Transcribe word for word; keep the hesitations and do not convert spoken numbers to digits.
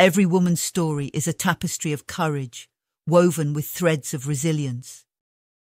Every woman's story is a tapestry of courage, woven with threads of resilience.